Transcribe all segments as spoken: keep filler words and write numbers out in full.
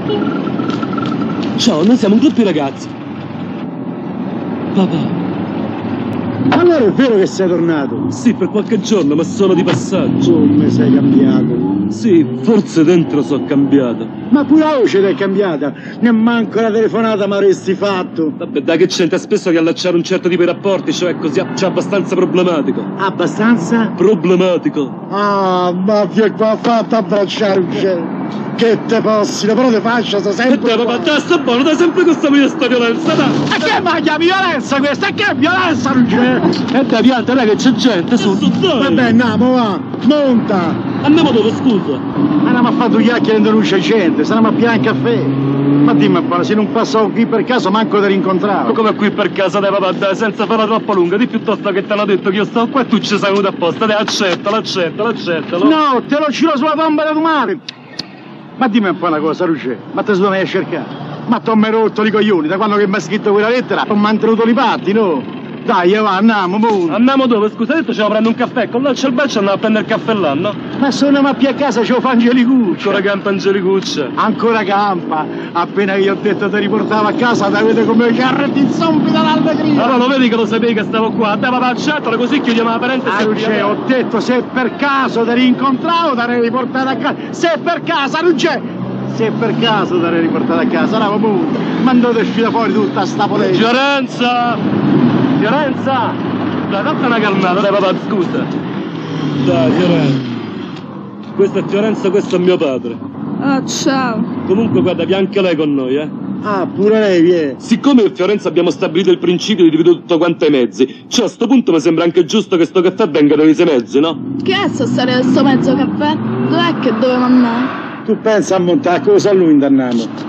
Ciao, noi siamo un gruppo di ragazzi. Papà. Allora è vero che sei tornato? Sì, per qualche giorno, ma sono di passaggio. Come sei cambiato? Sì, forse dentro so cambiato. Ma pure la voce è cambiata. Nemmanco la telefonata mi avresti fatto. Vabbè, dai, che c'entra spesso riallacciare un certo tipo di rapporti, cioè così c'è abbastanza problematico. Abbastanza? Problematico. Ah, ma che qua fatta abbracciare un cielo. Che te possino, però te faccia sta sempre. E te, papà, dai, sta buono, dai sempre questa mia sta violenza, dai. E che ma chiami violenza questa? E che violenza non c'è? E dai, pianta, dai, che c'è gente, su. Vabbè, andiamo, va, monta. Andiamo dove, scusa? Andiamo a fare due chiacchiere e non c'è gente, stiamo a piare un caffè. Ma dimmi un po', se non passavo qui per caso manco ti rincontravo. Ma come qui per casa, dai, papà, dai, senza farla troppo lunga, di piuttosto che te l'ho detto che io sto qua e tu ci sei venuto apposta, dai, accettalo, accettalo, accettalo. No, te lo giro sulla tomba di tua madre. Ma dimmi un po' una cosa, Ruggè, ma te dove vai a cercare? Ma t'ho mai rotto i coglioni, da quando che mi ha scritto quella lettera ho mantenuto i patti, no? Dai, va, andiamo, mo. Andiamo dove? Scusa, detto ce la prendo un caffè, con là c'è il bacio andiamo a prendere il caffè là, no? Ma se andiamo a più a casa c'ho Angelicuccia. Ancora campa Angelicuccia. Ancora campa. Appena io ho detto ti riportavo a casa, da vedete come ci arretti zombi dall'allegria. Allora lo vedi che lo sapevi che stavo qua? Dai papà, accettalo così chiudiamo la parentesi. Ah, Ruggè, ho detto se per caso ti rincontravo ti avrei riportato a casa. Se per caso, Ruggè! Se per caso ti avrei riportato a casa, no, comunque, mandate uscire fuori tutta sta polemica. Fiorenza! Fiorenza! Dai, date una calmata, dai papà, scusa. Dai, Fiorenza. Questa è Fiorenza, questo è mio padre. Oh, ciao. Comunque, guarda, vi anche lei con noi, eh? Ah, pure lei, viene. Siccome a Fiorenza abbiamo stabilito il principio di dividere tutto quanto ai mezzi, cioè a sto punto mi sembra anche giusto che sto caffè venga da sei mezzi, no? Che è sto stare del sto mezzo caffè? Dov'è che dovevamo andare? Tu pensa a montare, cosa a lui indanniamo?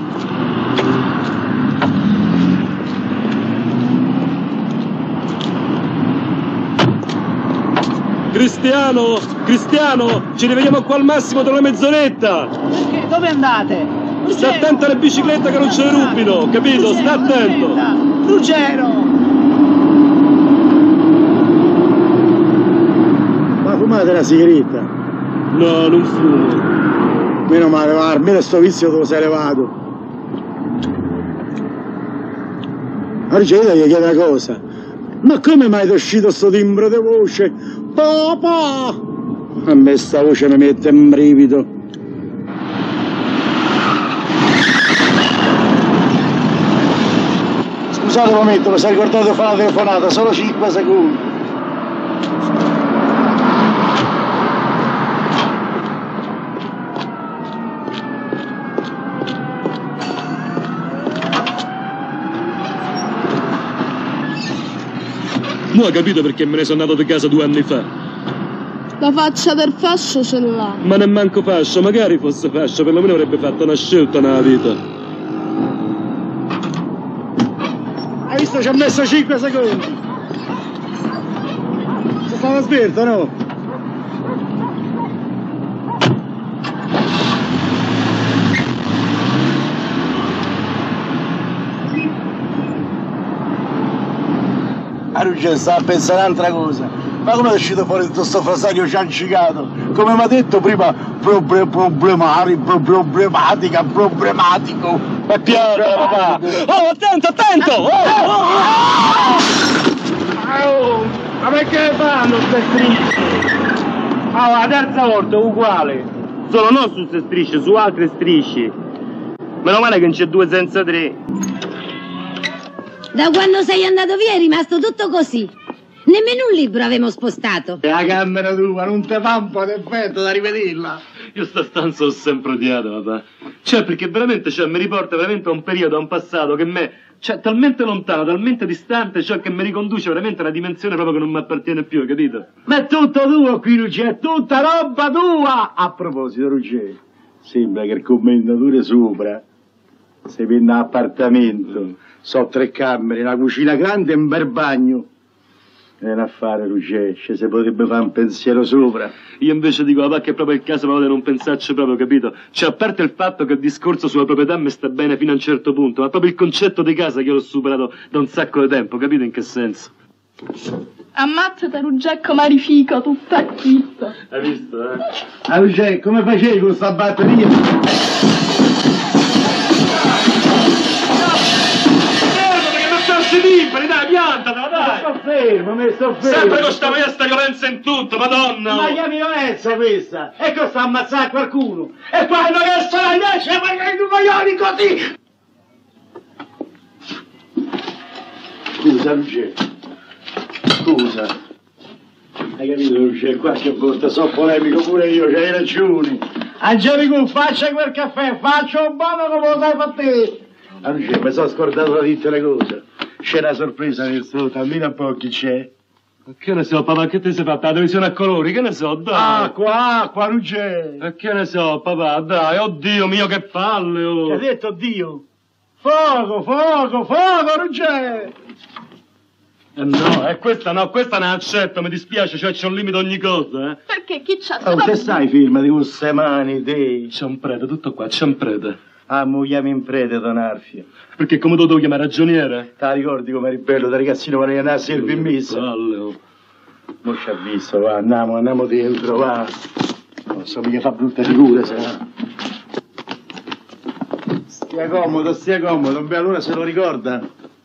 Cristiano! Cristiano! Ci rivediamo qua al massimo tra una mezz'oretta! Perché? Dove andate? Sta attento alle biciclette che non ce le rubino, capito? Ruggero, Sta attento! Ruggero! Ma fumate la sigaretta? No, non fumo. Meno male, va, almeno sto vizio te lo sei levato. Ma Ruggero gli chiede una cosa. Ma come mai ti è uscito sto timbro di voce? Papà! A me sta voce mi mette un brivido. Scusate un momento, mi sei ricordato di fare la telefonata, solo cinque secondi. Non ho capito perché me ne sono andato di casa due anni fa. La faccia del fascio ce l'ha. Ma nemmanco fascio, magari fosse fascio, perlomeno avrebbe fatto una scelta nella vita. Hai visto, ci ha messo cinque secondi. Ci stava sbirto, no? Ah, Ruggero, stava a pensare un'altra cosa. Ma come è uscito fuori tutto sto frasario ciancicato? Come mi ha detto prima, proble problemari, pro problematica, problematico. Ma piano, papà! Oh, attento, attento! Oh, oh, oh. Oh, ma perché fanno queste strisce? Ah, la terza volta è uguale. Solo non su queste strisce, su altre strisce. Meno male che non c'è due senza tre. Da quando sei andato via è rimasto tutto così. Nemmeno un libro avevamo spostato. E la camera tua, non te fa un po' d'effetto da rivederla? Io sta stanza l'ho sempre odiata, papà. Cioè, perché veramente, cioè, mi riporta veramente a un periodo, a un passato che me, cioè, talmente lontano, talmente distante, cioè, che mi riconduce veramente a una dimensione proprio che non mi appartiene più, capito? Ma è tutto tuo qui, Ruggero, è tutta roba tua! A proposito, Ruggero, sembra che il commendatore sopra, se vende un appartamento, so tre camere, una cucina grande e un bel bagno. È un affare, Ruggero, se potrebbe fare un pensiero sopra. Io invece dico, papà, che è proprio il caso proprio di non pensarci proprio, capito? Cioè, a parte il fatto che il discorso sulla proprietà mi sta bene fino a un certo punto, ma proprio il concetto di casa che io l'ho superato da un sacco di tempo, capito in che senso? Ammazzate Ruggero come rifico, tutta quitta. Hai visto, eh? Ah, Ruggero, come facevi con sta batteria? ma mi sto fermo. Sempre con sta questa violenza in tutto, madonna! Ma che violenza questa? E questo ammazzare qualcuno! E quando che sono invece ma i coglioni così! Scusa, Luce. Scusa. Hai capito, Luce? Qualche volta sono polemico pure io, c'hai ragione. Angelico, faccia quel caffè, faccia un buono come lo sai fare te. Ah, Luce, mi sono scordato di dire una cosa. C'è una sorpresa nel suo, tammina un po' chi c'è. Che ne so, papà, che ti sei fatta la televisione a colori? Che ne so, dai! Acqua, acqua, Luce! E che ne so, papà, dai, oddio mio, che palle, oh! Che hai detto, Dio? Fuoco, fuoco, fuoco, Luce! Eh no, e questa no, questa non accetto, mi dispiace, cioè c'è un limite ogni cosa, eh! Perché chi c'ha... Oh, che sai film di queste mani, te? C'è un prete, tutto qua, c'è un prete. Ah, mo chiami in prete, Don Arfio. Perché come tu devo chiamare ragioniere? Te la ricordi come eri bello da ragazzino quando andava a servire in messa? Palle, oh! Non ci ha visto, va, andiamo, andiamo dentro, va. Non so mica fa brutta figura, se no. Stia comodo, stia comodo, beh, allora se lo ricorda.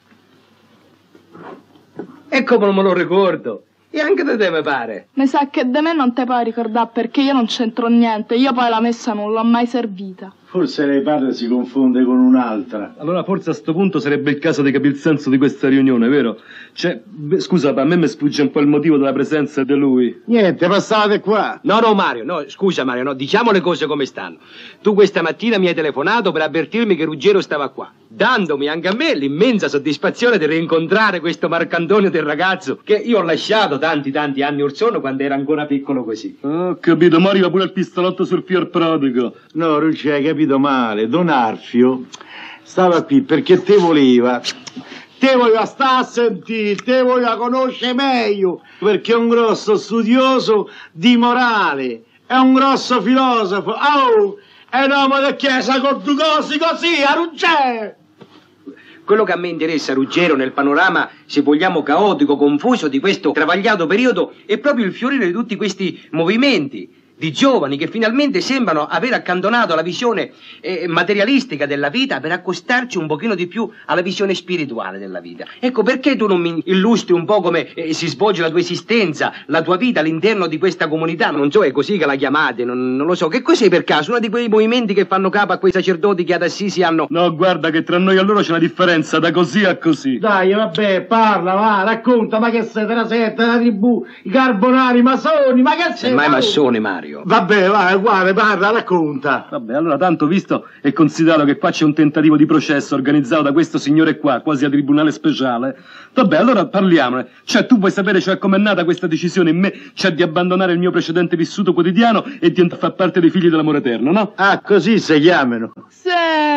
E come non me lo ricordo? E anche da te mi pare. Mi sa che da me non te puoi ricordare perché io non c'entro niente. Io poi la messa non l'ho mai servita. Forse lei padre si confonde con un'altra. Allora forse a sto punto sarebbe il caso di capire il senso di questa riunione, vero? Cioè, beh, scusa, a me mi sfugge un po' il motivo della presenza di lui. Niente, passate qua. No, no, Mario, no, scusa Mario, no, diciamo le cose come stanno. Tu questa mattina mi hai telefonato per avvertirmi che Ruggero stava qua, dandomi anche a me l'immensa soddisfazione di rincontrare questo Marcantonio del ragazzo che io ho lasciato tanti tanti anni or sono quando era ancora piccolo così. Ho capito, ma arriva pure il pistolotto sul fior prodigo. No, Ruggero, hai capito male. Don Arfio stava qui perché te voleva. Te voleva stare a sentire, te voleva conoscere meglio, perché è un grosso studioso di morale, è un grosso filosofo, oh, è un uomo di chiesa con due cose così, a Ruggero! Quello che a me interessa, Ruggero, nel panorama, se vogliamo, caotico, confuso di questo travagliato periodo, è proprio il fiorire di tutti questi movimenti di giovani che finalmente sembrano aver accantonato la visione eh, materialistica della vita per accostarci un pochino di più alla visione spirituale della vita. Ecco, perché tu non mi illustri un po' come eh, si svolge la tua esistenza, la tua vita all'interno di questa comunità? Non so, è così che la chiamate, non, non lo so. Che cos'è per caso? Uno di quei movimenti che fanno capo a quei sacerdoti che ad Assisi hanno... No, guarda che tra noi e loro c'è una differenza da così a così. Dai, vabbè, parla, va, racconta, ma che sei, te la setta, la tribù, i carbonari, i masoni, ma che sei? Mai massone, Mario. Vabbè, va, guarda, parla, racconta. Vabbè, allora tanto visto e considerato che qua c'è un tentativo di processo organizzato da questo signore qua, quasi a tribunale speciale, vabbè, allora parliamone. Cioè, tu vuoi sapere cioè com'è nata questa decisione in me, cioè di abbandonare il mio precedente vissuto quotidiano e di far parte dei figli dell'amore eterno, no? Ah, così si chiamano. Sì.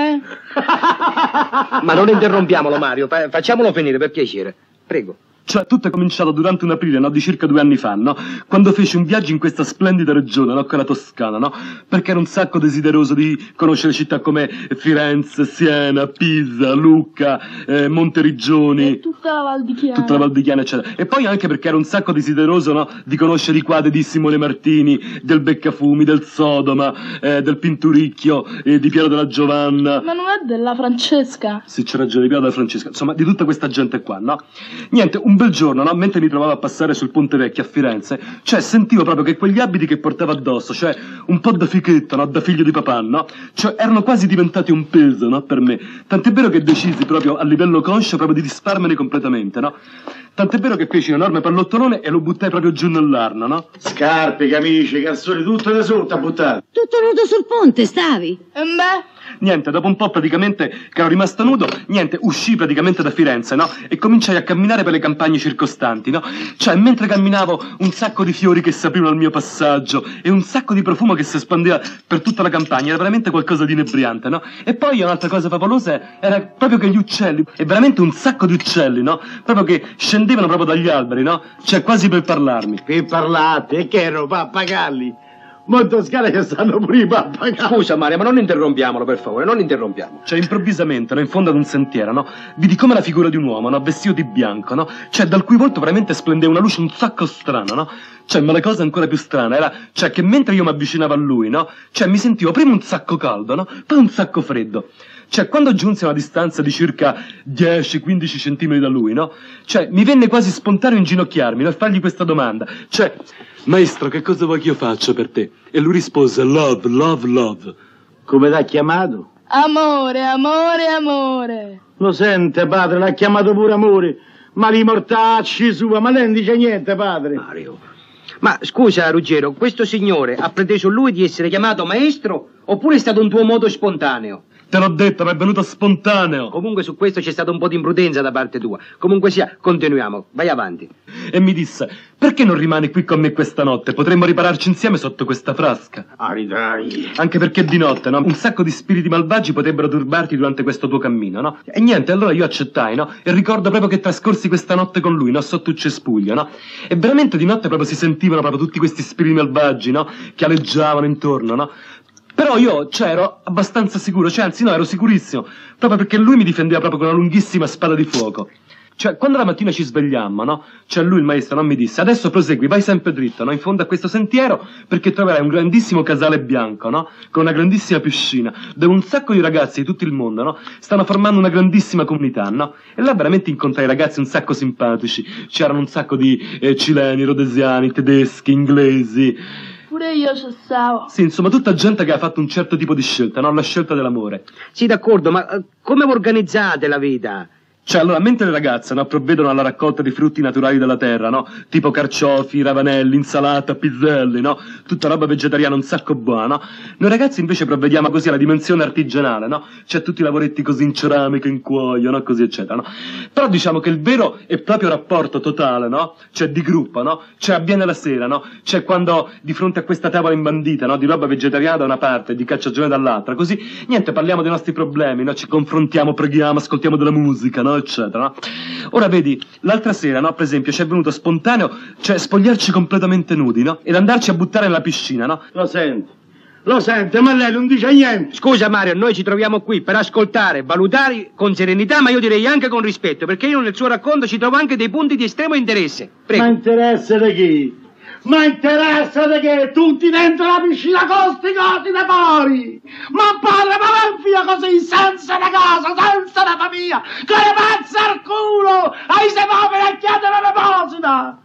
Ma non interrompiamolo, Mario, fa- facciamolo finire, per piacere. Prego. Cioè, tutto è cominciato durante un aprile, no, di circa due anni fa, no? Quando feci un viaggio in questa splendida regione, no, che è la Toscana, no? Perché ero un sacco desideroso di conoscere città come Firenze, Siena, Pisa, Lucca, eh, Monteriggioni. E tutta la Val di Chiana. Tutta la Val di Chiana, eccetera. E poi anche perché ero un sacco desideroso, no, di conoscere i quadri di Simone Martini, del Beccafumi, del Sodoma, eh, del Pinturicchio, eh, di Piero della Giovanna. Ma non è della Francesca? Sì, c'è ragione, di Piero della Francesca. Insomma, di tutta questa gente qua, no? Niente, un bel giorno, no, mentre mi trovavo a passare sul Ponte Vecchio a Firenze, cioè sentivo proprio che quegli abiti che portavo addosso, cioè un po' da fichetto, no, da figlio di papà, no? Cioè erano quasi diventati un peso, no, per me. Tant'è vero che decisi proprio a livello conscio proprio di disfarmene completamente, no? Tant'è vero che feci un enorme pallottolone e lo buttai proprio giù nell'Arno, no? Scarpe, camicie, calzoni, tutto da sotto a buttare. Tutto nudo sul ponte, stavi? E beh? Niente, dopo un po' praticamente che ero rimasto nudo, niente, uscii praticamente da Firenze, no? E cominciai a camminare per le campagne circostanti, no? Cioè, mentre camminavo, un sacco di fiori che si aprivano al mio passaggio e un sacco di profumo che si espandeva per tutta la campagna, era veramente qualcosa di inebriante, no? E poi un'altra cosa favolosa era proprio che gli uccelli, e veramente un sacco di uccelli, no? Proprio che scendevano proprio dagli alberi, no? Cioè, quasi per parlarmi. Per parlate, che erano pappagalli. Molto scale che stanno pure i pappagalli. Scusa Mario, ma non interrompiamolo, per favore, non interrompiamo. Cioè, improvvisamente, no, in fondo ad un sentiero, no, vidi come la figura di un uomo, no, vestito di bianco, no, cioè, dal cui volto veramente splendeva una luce un sacco strana, no, cioè, ma la cosa ancora più strana era, cioè, che mentre io mi avvicinavo a lui, no, cioè, mi sentivo prima un sacco caldo, no, poi un sacco freddo. Cioè, quando giunsi a una distanza di circa dieci quindici centimetri da lui, no, cioè, mi venne quasi spontaneo inginocchiarmi, no, e fargli questa domanda, cioè, maestro, che cosa vuoi che io faccia per te? E lui rispose, love, love, love. Come l'ha chiamato? Amore, amore, amore. Lo sente, padre, l'ha chiamato pure amore. Ma li mortacci sua, ma lei non dice niente, padre. Mario. Ma scusa, Ruggero, questo signore ha preteso lui di essere chiamato maestro oppure è stato un tuo modo spontaneo? Te l'ho detto, ma è venuto spontaneo. Comunque su questo c'è stato un po' di imprudenza da parte tua. Comunque sia, continuiamo, vai avanti. E mi disse, perché non rimani qui con me questa notte? Potremmo ripararci insieme sotto questa frasca. Ah, ridai. Anche perché di notte, no? Un sacco di spiriti malvagi potrebbero turbarti durante questo tuo cammino, no? E niente, allora io accettai, no? E ricordo proprio che trascorsi questa notte con lui, no? Sotto il cespuglio, no? E veramente di notte proprio si sentivano proprio tutti questi spiriti malvagi, no? Che aleggiavano intorno, no? Però io, cioè, ero abbastanza sicuro, cioè, anzi no, ero sicurissimo, proprio perché lui mi difendeva proprio con una lunghissima spada di fuoco. Cioè, quando la mattina ci svegliammo, no? Cioè, lui, il maestro, non mi disse, adesso prosegui, vai sempre dritto, no? In fondo a questo sentiero, perché troverai un grandissimo casale bianco, no? Con una grandissima piscina, dove un sacco di ragazzi di tutto il mondo, no? Stanno formando una grandissima comunità, no? E là veramente incontrai ragazzi un sacco simpatici, c'erano un sacco di eh, cileni, rodesiani, tedeschi, inglesi. Pure io ci stavo. Sì, insomma, tutta gente che ha fatto un certo tipo di scelta, no? La scelta dell'amore. Sì, d'accordo, ma eh, come vi organizzate la vita? Cioè, allora, mentre le ragazze, no, provvedono alla raccolta di frutti naturali della terra, no? Tipo carciofi, ravanelli, insalata, piselli, no? Tutta roba vegetariana un sacco buona, no? Noi ragazzi invece provvediamo così alla dimensione artigianale, no? C'è tutti i lavoretti così in ceramica, in cuoio, no? Così, eccetera, no? Però diciamo che il vero e proprio rapporto totale, no? Cioè di gruppo, no? Cioè avviene la sera, no? Cioè quando di fronte a questa tavola imbandita, no? Di roba vegetariana da una parte e di cacciagione dall'altra, così, niente, parliamo dei nostri problemi, no? Ci confrontiamo, preghiamo, ascoltiamo della musica, no? Eccetera, no? Ora vedi, l'altra sera, no, per esempio, ci è venuto spontaneo, cioè spogliarci completamente nudi, no? Ed andarci a buttare nella piscina, no? Lo sente, lo sente, ma lei non dice niente. Scusa Mario, noi ci troviamo qui per ascoltare, valutare con serenità, ma io direi anche con rispetto, perché io nel suo racconto ci trovo anche dei punti di estremo interesse. Prego. Ma interessa di chi? Ma interessa di che tutti dentro la piscina con sti cosi da fuori! Ma padre, ma non fia così, senza una casa, senza una famiglia, che ne pazza al culo! Ai se poveri a chiedere una deposita!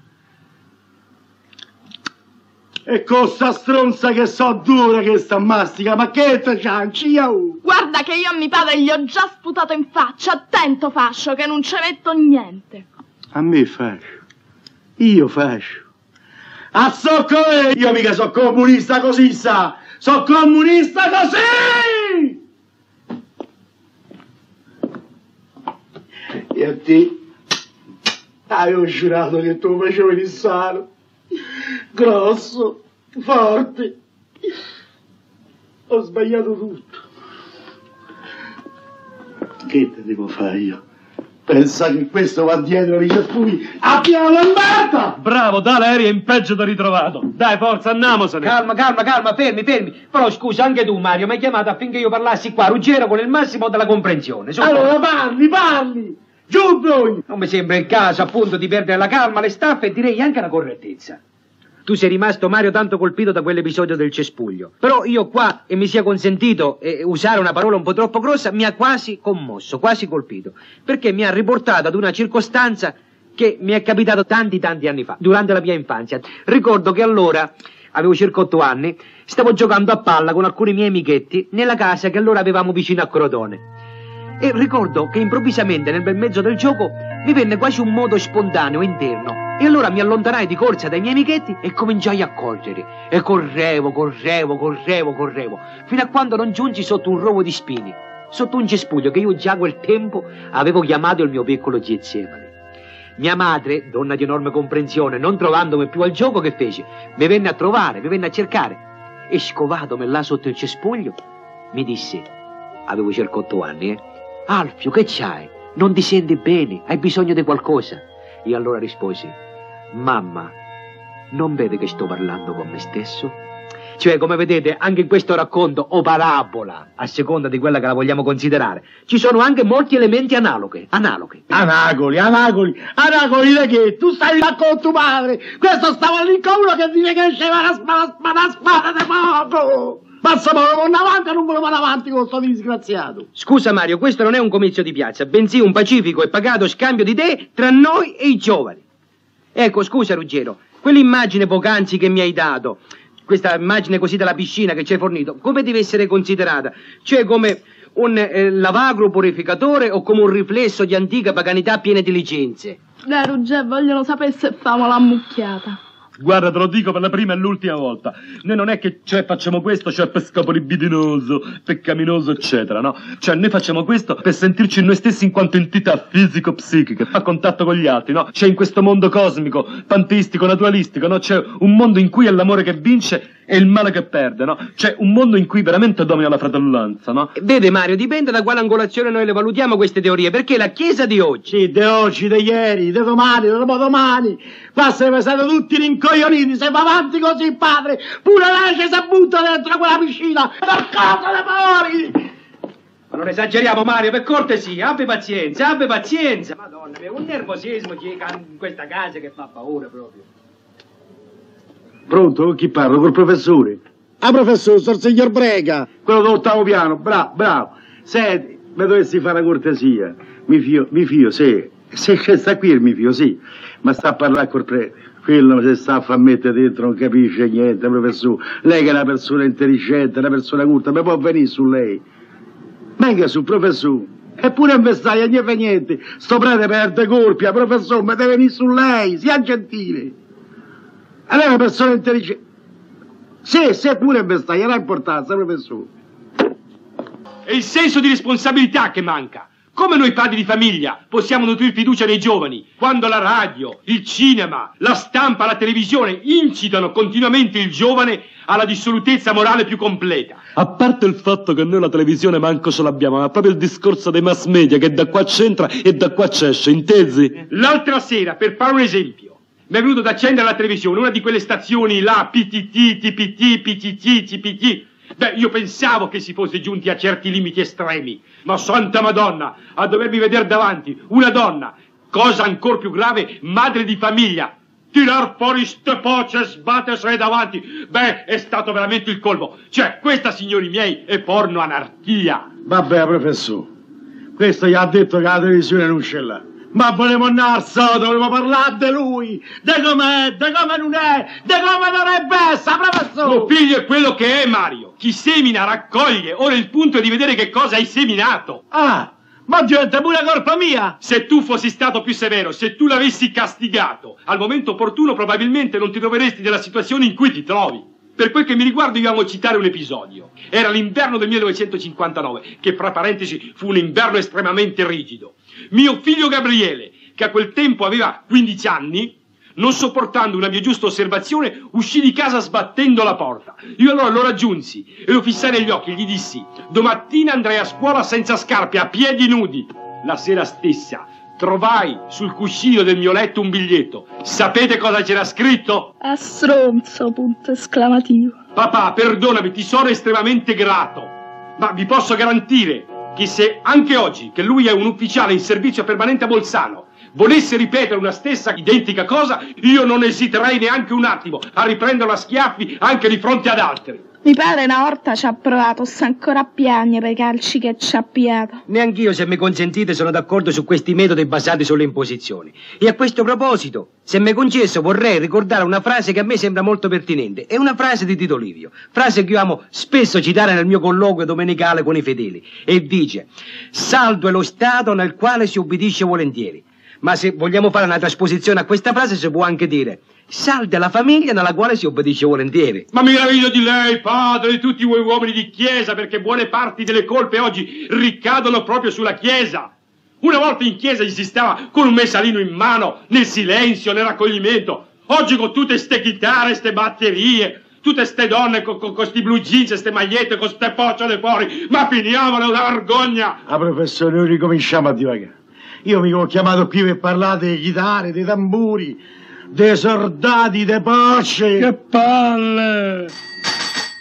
E con sta stronza che so dura che sta mastica, ma che te cianci io? Guarda che io a mio padre gli ho già sputato in faccia, attento fascio, che non ci metto niente. A me fascio, io fascio. A socco io mica so comunista così sa, so comunista così! E a te, avevo giurato che tu facevi il sano, grosso, forte, ho sbagliato tutto. Che te devo fare io? Pensa che questo va dietro i cespugli a piano lambata! Bravo, dai, l'aereo è in peggio da ritrovato. Dai, forza, andiamosene. Calma, calma, calma, fermi, fermi. Però scusa, anche tu Mario mi hai chiamato affinché io parlassi qua, Ruggero, con il massimo della comprensione. Su, Allora parli, parli! Giù voi! non mi sembra il caso appunto di perdere la calma, le staffe e direi anche la correttezza. Tu sei rimasto, Mario, tanto colpito da quell'episodio del cespuglio. Però io qua, e mi sia consentito eh, usare una parola un po' troppo grossa, mi ha quasi commosso, quasi colpito. Perché mi ha riportato ad una circostanza che mi è capitato tanti tanti anni fa, durante la mia infanzia. Ricordo che allora, avevo circa otto anni, stavo giocando a palla con alcuni miei amichetti nella casa che allora avevamo vicino a Crotone. E ricordo che improvvisamente nel bel mezzo del gioco mi venne quasi un modo spontaneo interno. E allora mi allontanai di corsa dai miei amichetti e cominciai a correre. E correvo, correvo, correvo, correvo, fino a quando non giungi sotto un rovo di spini, sotto un cespuglio che io già a quel tempo avevo chiamato il mio piccolo Getsemane. Mia madre, donna di enorme comprensione, non trovandomi più al gioco, che fece? Mi venne a trovare, mi venne a cercare. E scovatomi là sotto il cespuglio, mi disse, avevo circa otto anni, eh? Alfio, che c'hai? Non ti senti bene? Hai bisogno di qualcosa? E allora risposi, mamma, non vede che sto parlando con me stesso? Cioè, come vedete, anche in questo racconto o parabola, a seconda di quella che la vogliamo considerare, ci sono anche molti elementi analoghi. Analoghi. Anacoli, anacoli, anacoli di che? Tu stai là con tuo padre! Questo stava lì con uno che dice che sceva la spada, spada, spada di poco! Passa ma non vanno avanti, non vanno avanti con sto disgraziato! Scusa Mario, questo non è un comizio di piazza, bensì un pacifico e pagato scambio di idee tra noi e i giovani. Ecco, scusa Ruggero, quell'immagine poc'anzi che mi hai dato, questa immagine così della piscina che ci hai fornito, come deve essere considerata? Cioè come un eh, lavagro purificatore o come un riflesso di antica paganità piena di licenze? Dai, Ruggero, vogliono sapere se famo la mucchiata. Guarda, te lo dico per la prima e l'ultima volta. Noi non è che cioè facciamo questo cioè per scopo libidinoso, peccaminoso, eccetera, no? Cioè noi facciamo questo per sentirci noi stessi in quanto entità fisico-psichiche, a contatto con gli altri, no? C'è in questo mondo cosmico, panteistico, naturalistico, no? C'è un mondo in cui è l'amore che vince e il male che perde, no? C'è un mondo in cui veramente domina la fratellanza, no? Vede Mario, dipende da quale angolazione noi le valutiamo queste teorie, perché la Chiesa di oggi... Sì, di oggi, di ieri, di domani, di dopodomani, qua siamo stati tutti rincoglioniti, se va avanti così padre, pure lei che si butta dentro quella piscina, per cosa le paori! Ma non esageriamo Mario, per cortesia, abbi pazienza, abbi pazienza! Madonna, è un nervosismo in questa casa che fa paura proprio. Pronto? Chi parla? Col professore? Ah, professore, sono il signor Brega, quello dell'ottavo piano, bravo, bravo. Senti, mi dovessi fare una cortesia, mi fio, mi fio, sì. Se sta qui mi fio, sì, ma sta a parlare col prete. Quello se sta a far mettere dentro non capisce niente, professore. Lei che è una persona intelligente, una persona culta, ma può venire su lei. Venga su, professore. Eppure in vestaglia non fa niente. Sto prete perde colpi, professore, ma deve venire su lei, sia gentile. Lei è una persona intelligente. Sì, se pure in vestaglia, non ha importanza, professore. È il senso di responsabilità che manca. Come noi padri di famiglia possiamo nutrire fiducia nei giovani quando la radio, il cinema, la stampa, la televisione incitano continuamente il giovane alla dissolutezza morale più completa? A parte il fatto che noi la televisione manco ce l'abbiamo, ma proprio il discorso dei mass media che da qua c'entra e da qua c'esce, intesi? L'altra sera, per fare un esempio, mi è venuto ad accendere la televisione, una di quelle stazioni là, P T T, T P T, P T T, T P T. Beh, io pensavo che si fosse giunti a certi limiti estremi, ma santa Madonna, a dovermi vedere davanti una donna, cosa ancor più grave, madre di famiglia, tirar fuori ste pocce e sbattersene davanti, beh, è stato veramente il colmo. Cioè, questa, signori miei, è porno anarchia. Vabbè, professore, questo gli ha detto che la televisione non ce l'ha. Ma volevo andare al sodo, volevo parlare di lui, di com'è, di come non è, di come dovrebbe essere, professore! Tuo figlio è quello che è, Mario. Chi semina raccoglie. Ora il punto è di vedere che cosa hai seminato. Ah, ma diventa pure colpa mia! Se tu fossi stato più severo, se tu l'avessi castigato, al momento opportuno probabilmente non ti troveresti nella situazione in cui ti trovi. Per quel che mi riguarda io amo citare un episodio. Era l'inverno del millenovecentocinquantanove, che fra parentesi fu un inverno estremamente rigido. Mio figlio Gabriele, che a quel tempo aveva quindici anni, non sopportando una mia giusta osservazione, uscì di casa sbattendo la porta. Io allora lo raggiunsi e lo fissai negli occhi e gli dissi: domattina andrai a scuola senza scarpe, a piedi nudi. La sera stessa trovai sul cuscino del mio letto un biglietto. Sapete cosa c'era scritto? A stronzo, punto esclamativo. Papà, perdonami, ti sono estremamente grato, ma vi posso garantire che se anche oggi, che lui è un ufficiale in servizio permanente a Bolzano, volesse ripetere una stessa identica cosa, io non esiterei neanche un attimo a riprenderlo a schiaffi anche di fronte ad altri. Mi pare una volta ci ha provato, sta ancora a piangere per i calci che ci ha piato. Neanch'io, se mi consentite, sono d'accordo su questi metodi basati sulle imposizioni. E a questo proposito, se mi concesso, vorrei ricordare una frase che a me sembra molto pertinente. È una frase di Tito Livio, frase che io amo spesso citare nel mio colloquio domenicale con i fedeli. E dice: saldo è lo stato nel quale si ubbidisce volentieri. Ma se vogliamo fare una trasposizione a questa frase si può anche dire: salda la famiglia nella quale si obbedisce volentieri. Ma mi meraviglio di lei, padre, di tutti voi uomini di chiesa, perché buone parti delle colpe oggi ricadono proprio sulla chiesa. Una volta in chiesa ci si stava con un messalino in mano, nel silenzio, nel raccoglimento. Oggi con tutte ste chitarre, ste batterie, tutte ste donne con, con, con sti blue jeans, ste magliette, con ste pocciole fuori. Ma finiamola, una vergogna! Ah, professore, noi ricominciamo a divagare. Io mi ho chiamato qui per parlare delle chitarre, dei tamburi, dei soldati, dei pocce. Che palle!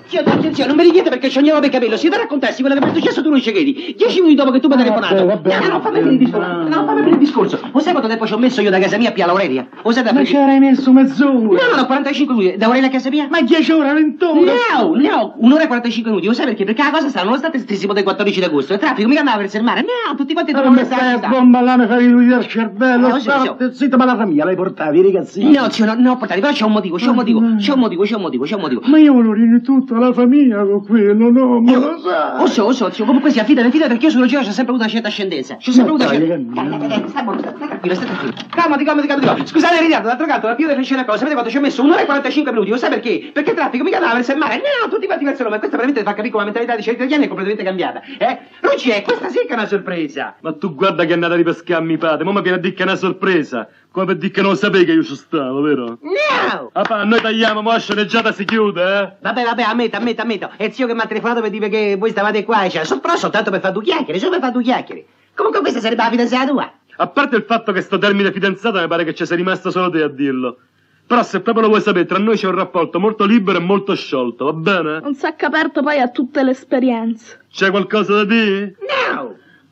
Zio, zio, zio, non mi richiede perché c'ho ognuno per capello. Se ti raccontassi quello che mi è successo tu non ci credi. Dieci minuti dopo che tu mi hai telefonato. vabbè, No, no, fammi finire il discorso. No, fammi finire il discorso. O sai quanto tempo ci ho messo io da casa mia a Pia Laurelia? O sai da Ma perché... ci avrei messo mezz'ora. No, no, no, quarantacinque minuti. Da Aurelia a casa mia? Ma dieci ore, vent'ore. No, no, un'ora e quarantacinque minuti. Lo sai perché? Perché la cosa sta, nonostante stessimo del quattordici d'agosto, il traffico mica andava verso il mare. No, tutti quanti Ma dovevano non mi stare stai a a bomba là, mi fai ridurre il cervello. No, zio, zio. State zitto, ma la famiglia l'hai portata, i ragazzini. No, zio, no, no, portati, però c'è un motivo, c'è un motivo, c'è un motivo, c'è un motivo, c'è un motivo. Ma io volevo dire tutta la famiglia con quello, no, ma lo sai. O so, o so, zio, comunque sia, fidati, fidati, perché io sullo giro c'ho sempre avuto una certa ascendenza. C'ho sempre avuto una dai, certa... cammina. Dai, dai, dai, stai buono, stai tranquillo, stai tranquillo. Calmati, calmati, calmati, calmati. Scusate il ritardo, d'altro canto, la più devo una cosa, sapete quanto ci ho messo? un'ora e quarantacinque minuti, lo sai perché? Perché il traffico mica andava verso il mare. No, tutti quanti verso l'uomo, e questa veramente fa capire come la mentalità dei certi italiani è completamente cambiata, eh? Non c'è, questa sì che è una sorpresa. Ma tu guarda che è andata a ripescare mi padre, ma mi viene a dire che è una sorpresa. Come per dire che non lo sapevi che io ci stavo, vero? No! Papà, noi tagliamo, ma la sceneggiata si chiude, eh? Vabbè, vabbè, ammetto, ammetto, ammetto. È zio che mi ha telefonato per dire che voi stavate qua, cioè, so, però soltanto per fare due chiacchiere, solo per fare due chiacchiere. Comunque questa sarebbe la fidanzata tua. A parte il fatto che sto termine fidanzata mi pare che ci sei rimasto solo te a dirlo. Però se proprio lo vuoi sapere, tra noi c'è un rapporto molto libero e molto sciolto, va bene? Un sacco aperto poi a tutte le esperienze. C'è qualcosa da dire? No!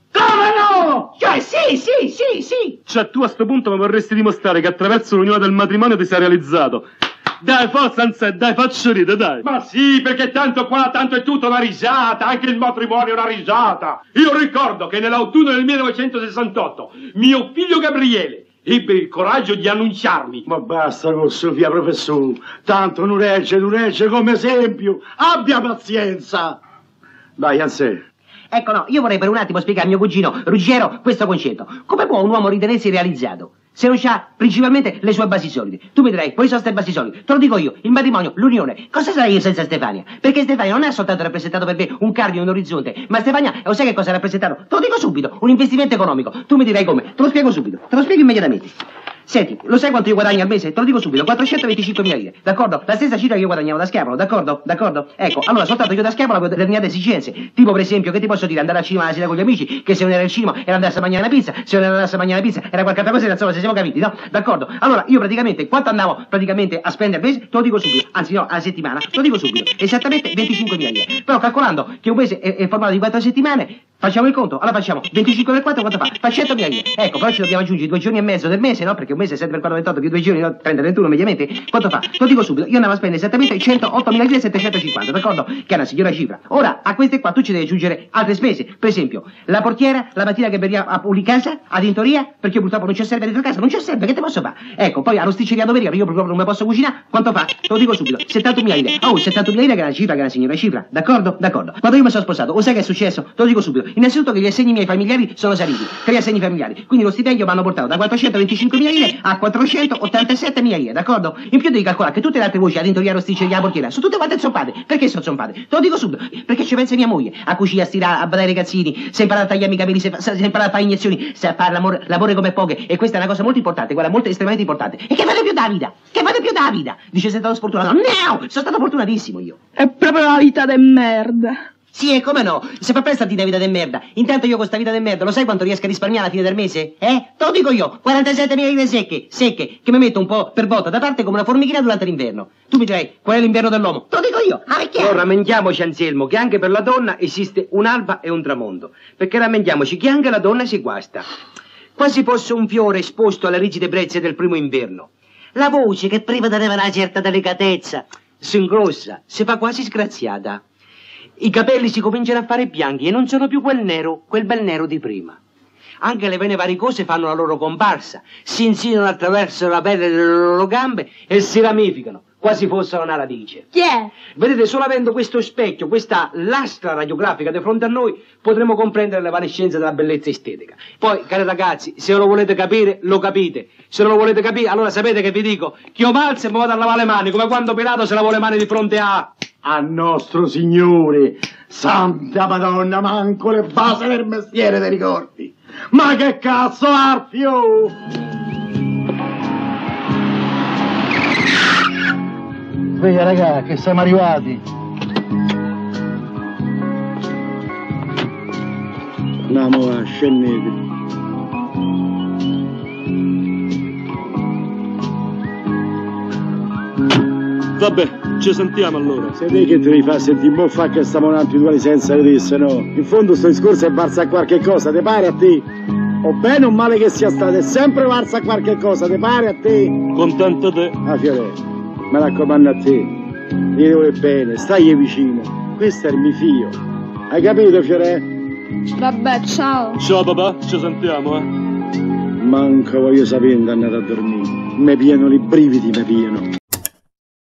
Come no? Cioè, sì, sì, sì, sì. Cioè tu a sto punto mi vorresti dimostrare che attraverso l'unione del matrimonio ti sei realizzato. Dai, forza, Anse, dai, faccio ridere, dai. Ma sì, perché tanto qua, tanto è tutto una risata, anche il matrimonio è una risata. Io ricordo che nell'autunno del millenovecentosessantotto mio figlio Gabriele ebbe il coraggio di annunciarmi. Ma basta con Sofia, professore. Tanto non regge, non regge come esempio. Abbia pazienza. Dai, Anse. Ecco, no, io vorrei per un attimo spiegare a mio cugino Ruggero questo concetto. Come può un uomo ritenersi realizzato se non ha principalmente le sue basi solide? Tu mi dirai, quali sono queste basi solide? Te lo dico io, il matrimonio, l'unione. Cosa sarei io senza Stefania? Perché Stefania non è soltanto rappresentato per me un cardine, un orizzonte, ma Stefania, lo sai che cosa ha rappresentato? Te lo dico subito, un investimento economico. Tu mi dirai come? Te lo spiego subito, te lo spiego immediatamente. Senti, lo sai quanto io guadagno al mese? Te lo dico subito, quattrocentoventicinquemila lire, d'accordo? La stessa cifra che io guadagnavo da Schiavolo, d'accordo? D'accordo? Ecco, allora soltanto io da Schiavolo avevo determinate esigenze, tipo per esempio, che ti posso dire, andare al cinema la sera con gli amici, che se non era il cinema era andarsi a mangiare una pizza, se non era andarsi a mangiare una pizza era qualche altra cosa, insomma, se siamo capiti, no? D'accordo? Allora, io praticamente, quanto andavo praticamente a spendere al mese, te lo dico subito, anzi no, alla settimana, te lo dico subito, esattamente venticinquemila lire. Però calcolando che un mese è, è formato di quattro settimane, facciamo il conto, allora facciamo venticinque per quattro, quanto fa? Fa centomila lire. Ecco, però ci dobbiamo aggiungere due giorni e mezzo del mese, no? Perché un mese è sette per quattro, ventotto, più due giorni, no? trenta, ventuno mediamente. Quanto fa? Te lo dico subito, io andavo a spendere esattamente centoottomila lire e settecentocinquanta, d'accordo? Che è una signora cifra. Ora, a queste qua tu ci devi aggiungere altre spese. Per esempio, la portiera, la mattina che veniva a pulire a tintoria, perché io purtroppo non c'è serve dentro casa, non c'è serve, che te posso fare? Ecco, poi alla rosticceria dove io purtroppo non mi posso cucinare, quanto fa? Te lo dico subito, settantamila lire. Oh, settantamila lire che è una cifra, che è una signora cifra, d'accordo? D'accordo. Quando io mi sono sposato, o sai che è successo? Te lo dico subito, innanzitutto che gli assegni miei familiari sono saliti, tre assegni familiari, quindi lo stipendio mi hanno portato da quattrocentoventicinquemila lire a quattrocentottantasettemila lire, d'accordo? In più devi calcolare che tutte le altre voci, la tintoria, la rosticceria, la portiera, sono tutte quante zompate. Perché sono zompate? Te lo dico subito, perché ci pensa mia moglie, a cucire, a stirare, a badare i ragazzini, se imparare a tagliarmi i capelli, se, fa, se imparare a fare iniezioni, se a fare l'amore, l'amore come poche, e questa è una cosa molto importante, quella molto estremamente importante. E che vale più Davida? Che vale più Davida? Dice sei stato sfortunato. No, sono stato fortunatissimo io. È proprio una vita de merda. Sì, e come no? Se fa presto a dire vita de merda. Intanto io con sta vita de merda, lo sai quanto riesco a risparmiare alla fine del mese? Eh? Te lo dico io, quarantasettemila lire secche, secche, che mi metto un po' per volta da parte come una formichina durante l'inverno. Tu mi dirai, qual è l'inverno dell'uomo? Te lo dico io, ah, perché? Ora rammentiamoci, Anselmo, che anche per la donna esiste un'alba e un tramonto. Perché rammentiamoci che anche la donna si guasta. Quasi fosse un fiore esposto alle rigide brezze del primo inverno. La voce, che prima aveva una certa delicatezza, si ingrossa, si fa quasi sgraziata. I capelli si cominciano a fare bianchi e non sono più quel nero, quel bel nero di prima. Anche le vene varicose fanno la loro comparsa, si insinuano attraverso la pelle delle loro gambe e si ramificano, quasi fossero una radice. Chi è? Vedete, solo avendo questo specchio, questa lastra radiografica di fronte a noi, potremo comprendere l'evanescenza della bellezza estetica. Poi, cari ragazzi, se lo volete capire, lo capite. Se non lo volete capire, allora sapete che vi dico? Che io malzo e mi vado a lavare le mani, come quando Pilato se lava le mani di fronte a... A nostro Signore, Santa Madonna, manco le basi del mestiere dei ricordi. Ma che cazzo, Arfio! Vedi raga, che siamo arrivati. Andiamo a scendere. Vabbè. Ci sentiamo allora. Se te che te devi far sentire un po' fa che stiamo avanti due senza vedesse, no? In fondo sto discorso è varsa a qualche cosa, te pare a te? O bene o male che sia stato, è sempre varsa a qualche cosa, te pare a te? Contento te. Ah, Fiore, mi raccomando a te, mi vuole bene, stai vicino, questo è il mio figlio. Hai capito, Fiore? Vabbè, ciao. Ciao papà, ci sentiamo, eh. Manco voglio sapere andare a dormire, mi pieno i brividi, mi pieno.